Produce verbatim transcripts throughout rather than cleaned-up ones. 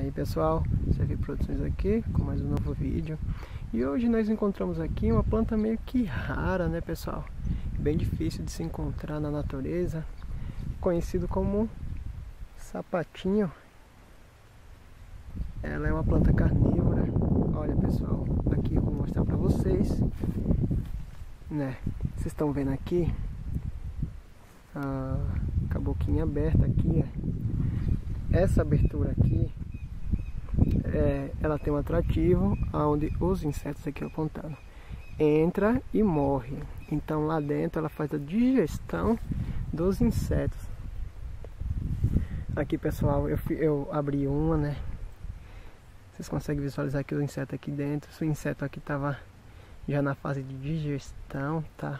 aí pessoal, C V Produções aqui com mais um novo vídeo. E hoje nós encontramos aqui uma planta meio que rara, né pessoal? Bem difícil de se encontrar na natureza, conhecido como sapatinho. Ela é uma planta carnívora. Olha pessoal, aqui eu vou mostrar pra vocês, né? Vocês estão vendo aqui a, a boquinha aberta aqui, ó. Essa abertura aqui, é, ela tem um atrativo onde os insetos aqui apontando entra e morre. Então lá dentro ela faz a digestão dos insetos. Aqui pessoal, eu, eu abri uma, né? Vocês conseguem visualizar aqui o inseto aqui dentro. O inseto aqui estava já na fase de digestão, tá?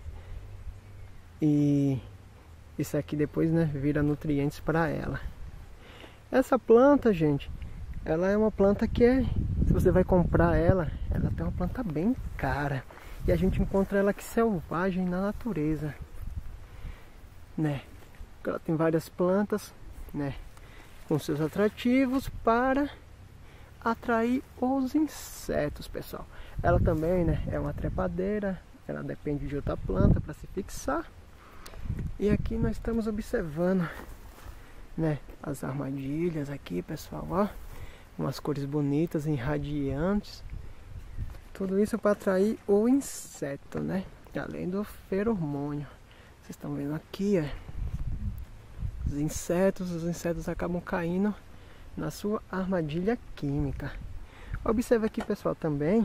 E isso aqui depois, né, vira nutrientes para ela. Essa planta, gente, ela é uma planta que é, se você vai comprar ela, ela tem uma planta bem cara. E a gente encontra ela aqui selvagem na natureza, né? Ela tem várias plantas, né, com seus atrativos para atrair os insetos, pessoal. Ela também, né, é uma trepadeira. Ela depende de outra planta para se fixar. E aqui nós estamos observando, né, as armadilhas aqui, pessoal, ó, umas cores bonitas, irradiantes. Tudo isso para atrair o inseto, né, além do feromônio. Vocês estão vendo aqui, ó, os insetos, os insetos acabam caindo na sua armadilha química. Observe aqui, pessoal, também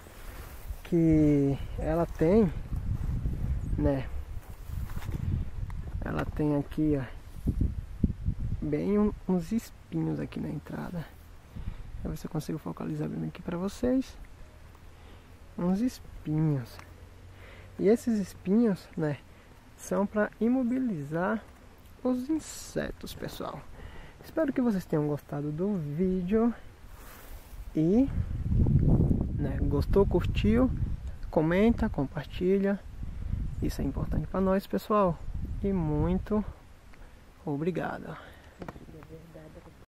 que ela tem, né, ela tem aqui, ó, bem um, uns espinhos aqui na entrada. Deixa eu ver se eu consigo focalizar bem aqui para vocês. Uns espinhos. E esses espinhos, né, são para imobilizar os insetos, pessoal. Espero que vocês tenham gostado do vídeo. E, né, gostou, curtiu, comenta, compartilha. Isso é importante para nós, pessoal. E muito obrigado.